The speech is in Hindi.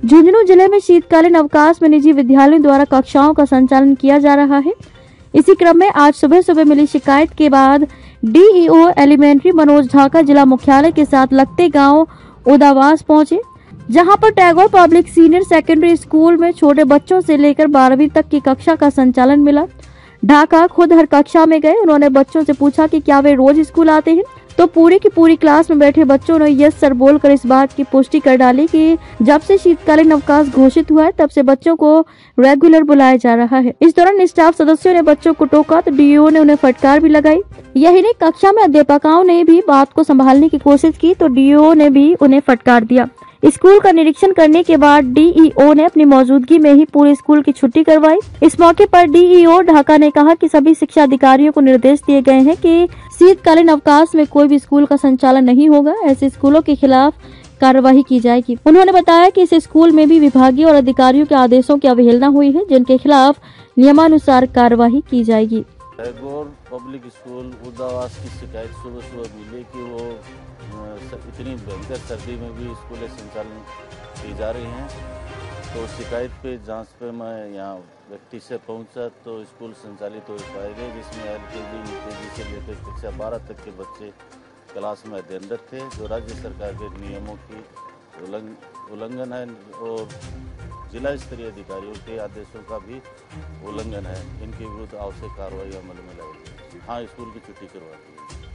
झुंझुनू जिले में शीतकालीन अवकाश में निजी विद्यालयों द्वारा कक्षाओं का संचालन किया जा रहा है। इसी क्रम में आज सुबह सुबह मिली शिकायत के बाद डीईओ एलिमेंट्री मनोज ढाका जिला मुख्यालय के साथ लगते गांव उदावास पहुंचे, जहां पर Tagore public senior secondary school में छोटे बच्चों से लेकर 12वीं तक की कक्षा का संचालन मिला। ढाका खुद हर कक्षा में गए। उन्होंने बच्चों से पूछा कि क्या वे रोज स्कूल आते हैं, तो पूरी की पूरी क्लास में बैठे बच्चों ने यस सर बोलकर इस बात की पुष्टि कर डाली कि जब से शीतकालीन अवकाश घोषित हुआ है तब से बच्चों को रेगुलर बुलाया जा रहा है। इस दौरान स्टाफ सदस्यों ने बच्चों को टोका तो डीईओ ने उन्हें फटकार भी लगाई। यही नहीं, कक्षा में अध्यापकों ने भी बात को संभालने की कोशिश की तो डीईओ ने भी उन्हें फटकार दिया। स्कूल का निरीक्षण करने के बाद डीईओ ने अपनी मौजूदगी में ही पूरे स्कूल की छुट्टी करवाई। इस मौके पर डीईओ ढाका ने कहा कि सभी शिक्षा अधिकारियों को निर्देश दिए गए हैं कि शीतकालीन अवकाश में कोई भी स्कूल का संचालन नहीं होगा। ऐसे स्कूलों के खिलाफ कार्रवाई की जाएगी। उन्होंने बताया कि इस स्कूल में भी विभागीय और अधिकारियों के आदेशों की अवहेलना हुई है, जिनके खिलाफ नियमानुसार कार्रवाई की जाएगी। टैगोर पब्लिक स्कूल उदावास की शिकायत सुबह सुबह मिली कि वो इतनी भयंकर सर्दी में भी स्कूलें संचालन की जा रही हैं। तो शिकायत पे जांच पे मैं यहाँ व्यक्ति से पहुँचा तो स्कूल संचालित हो पाए गए, जिसमें एलकेजी यूकेजी से लेकर कक्षा 12 तक के बच्चे क्लास में अध्ययनरत थे, जो राज्य सरकार के नियमों की उल्लंघन है और जिला स्तरीय अधिकारियों के आदेशों का भी उल्लंघन है। इनके विरुद्ध आवश्यक कार्रवाई अमल में लाएगी। हाँ, स्कूल की छुट्टी करवा दी।